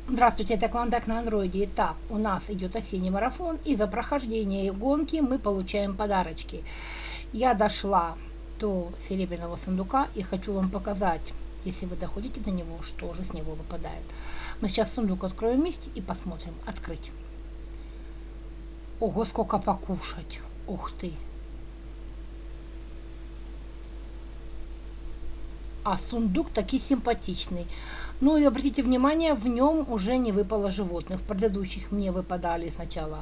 Здравствуйте, это Клондайк на андроиде. Итак, у нас идет осенний марафон, и за прохождение гонки мы получаем подарочки. Я дошла до серебряного сундука и хочу вам показать, если вы доходите до него, что же с него выпадает. Мы сейчас сундук откроем вместе и посмотрим. Открыть. Ого, сколько покушать. Ух ты. А сундук таки симпатичный. Ну и обратите внимание, в нем уже не выпало животных. В предыдущих мне выпадали сначала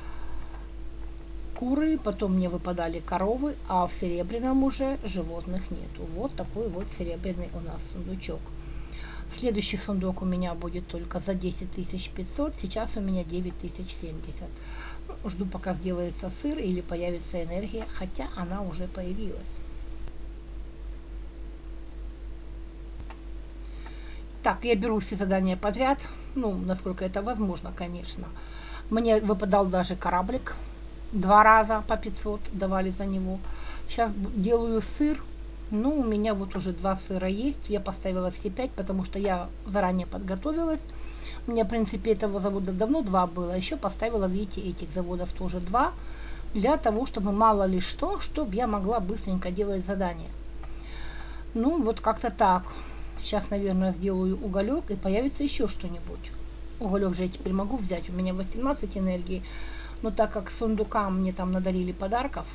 куры, потом мне выпадали коровы, а в серебряном уже животных нету. Вот такой вот серебряный у нас сундучок. Следующий сундук у меня будет только за 10 500, сейчас у меня 9070. Жду, пока сделается сыр или появится энергия, хотя она уже появилась. Так, я беру все задания подряд, ну, насколько это возможно, конечно. Мне выпадал даже кораблик, 2 раза по 500 давали за него. Сейчас делаю сыр, ну, у меня вот уже 2 сыра есть, я поставила все 5, потому что я заранее подготовилась. У меня, в принципе, этого завода давно 2 было, еще поставила, видите, этих заводов тоже 2, для того, чтобы мало ли что, чтобы я могла быстренько делать задания. Ну, вот как-то так. Сейчас, наверное, сделаю уголек и появится еще что-нибудь. Уголек же я теперь могу взять. У меня 18 энергии. Но так как сундукам мне там надарили подарков,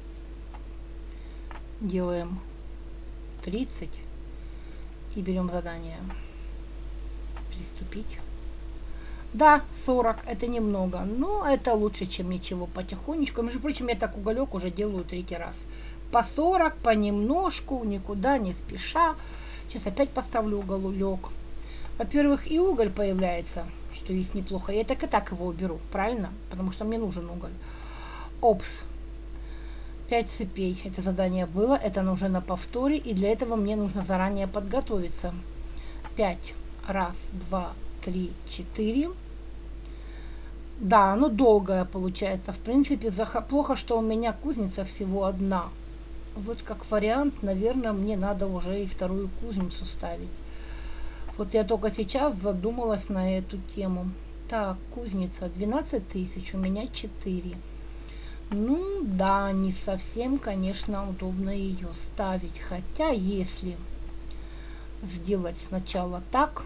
делаем 30 и берем задание. Приступить. Да, 40. Это немного. Но это лучше, чем ничего. Потихонечку. Между прочим, я так уголек уже делаю 3 раз. По 40, понемножку, никуда не спеша. Сейчас опять поставлю уголек. Во-первых, и уголь появляется, что есть неплохо. Я так и так его уберу, правильно? Потому что мне нужен уголь. Опс. 5 цепей. Это задание было. Это уже на повторе. И для этого мне нужно заранее подготовиться. 5. Раз, два, три, 4. Да, оно долгое получается. В принципе, плохо, что у меня кузница всего одна. Вот как вариант, наверное, мне надо уже и вторую кузницу ставить. Вот я только сейчас задумалась на эту тему. Так, кузница 12 тысяч, у меня 4. Ну да, не совсем, конечно, удобно ее ставить. Хотя, если сделать сначала так,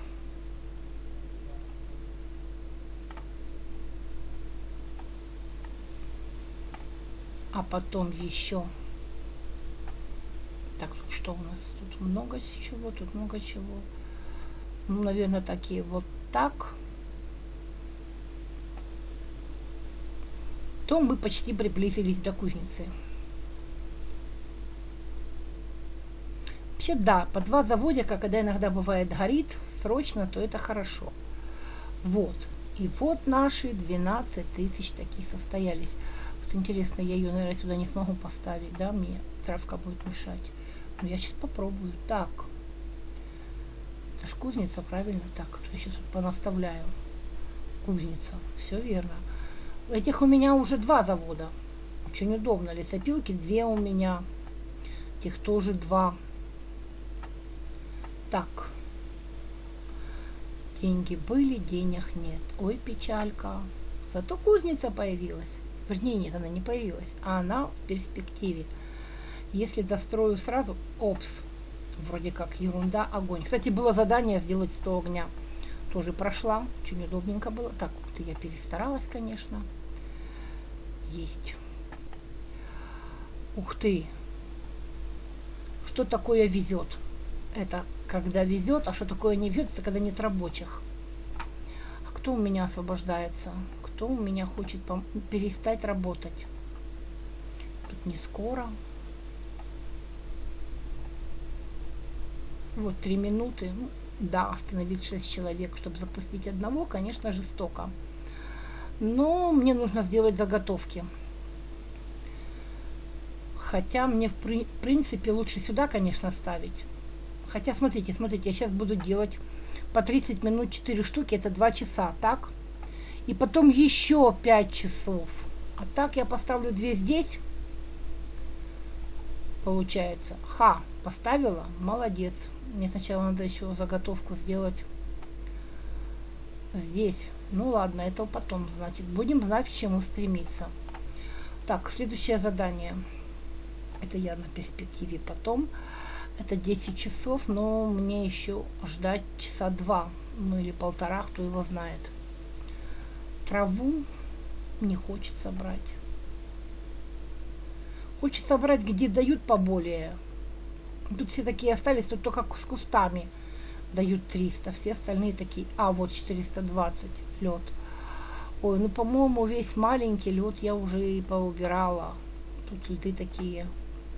а потом еще... Так, тут что у нас? Тут много чего, тут много чего. Ну, наверное, такие вот так. То мы почти приблизились до кузницы. Вообще, да, по 2 заводика, когда иногда бывает горит срочно, то это хорошо. Вот. И вот наши 12 тысяч такие состоялись. Вот интересно, я ее, наверное, сюда не смогу поставить, да, мне травка будет мешать. Но я сейчас попробую. Так. Это ж кузница, правильно? Так, я сейчас понаставляю. Кузница. Все верно. Этих у меня уже 2 завода. Очень удобно. Лесопилки 2 у меня. Этих тоже 2. Так. Деньги были, денег нет. Ой, печалька. Зато кузница появилась. Вернее, нет, она не появилась. А она в перспективе. Если дострою сразу, опс, вроде как ерунда, огонь. Кстати, было задание сделать 100 огня. Тоже прошла, очень удобненько было. Так, ух ты, я перестаралась, конечно. Есть. Ух ты. Что такое везет? Это когда везет, а что такое не везет, это когда нет рабочих. А кто у меня освобождается? Кто у меня хочет перестать работать? Тут не скоро. Вот 3 минуты. Ну, да, остановить 6 человек, чтобы запустить одного, конечно, жестоко. Но мне нужно сделать заготовки. Хотя мне в принципе лучше сюда, конечно, ставить. Хотя, смотрите, я сейчас буду делать по 30 минут 4 штуки, это 2 часа, так? И потом еще 5 часов. А так я поставлю 2 здесь. Получается. Ха, поставила? Молодец. Мне сначала надо еще заготовку сделать здесь. Ну ладно, это потом, значит. Будем знать, к чему стремиться. Так, следующее задание. Это я на перспективе потом. Это 10 часов, но мне еще ждать часа 2, ну или 1,5, кто его знает. Траву не хочется брать. Хочется брать, где дают поболее. Тут все такие остались, тут только с кустами дают 300, все остальные такие. А, вот 420 лед. Ой, ну, по-моему, весь маленький лед я уже и поубирала. Тут льды такие.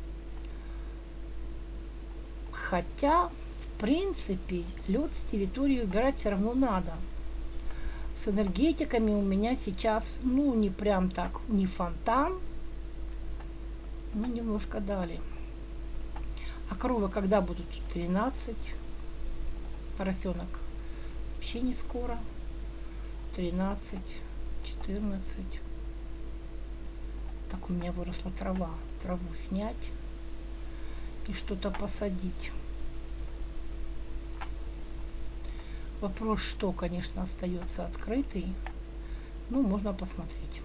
Хотя, в принципе, лед с территории убирать все равно надо. С энергетиками у меня сейчас, ну, не прям так, не фонтан, но немножко дали. А коровы когда будут? 13. Поросенок вообще не скоро. 13, 14. Так, у меня выросла трава. Траву снять и что-то посадить. Вопрос, что, конечно, остается открытый. Ну, можно посмотреть.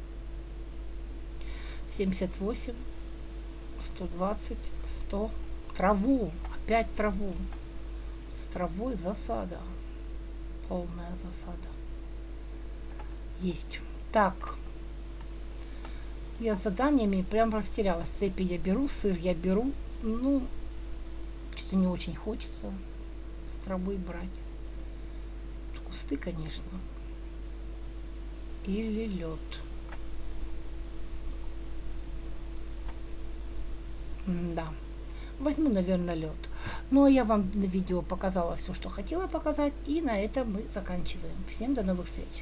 78, 120, 100. Траву. Опять траву. С травой засада. Полная засада. Есть. Так. Я с заданиями прям растерялась. Цепи я беру, сыр я беру. Ну, что-то не очень хочется с травой брать. Кусты, конечно. Или лед. Да. Возьму, наверное, лед. Ну, а я вам на видео показала все, что хотела показать. И на этом мы заканчиваем. Всем до новых встреч.